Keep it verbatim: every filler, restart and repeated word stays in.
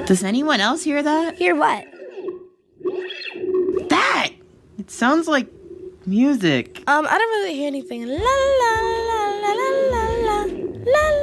Does anyone else hear that? Hear what? That! It sounds like music. Um, I don't really hear anything. La la la la la la la la